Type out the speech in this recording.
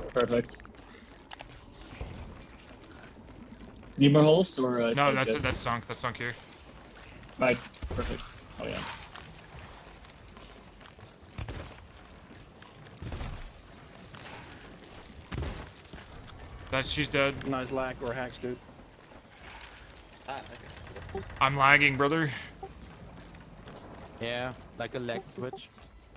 Perfect. Need more holes or? No, that's sunk. That's sunk here. Right. Perfect. Oh yeah. She's dead. Nice lag or hacks, dude. I'm lagging, brother. Yeah, like a leg switch.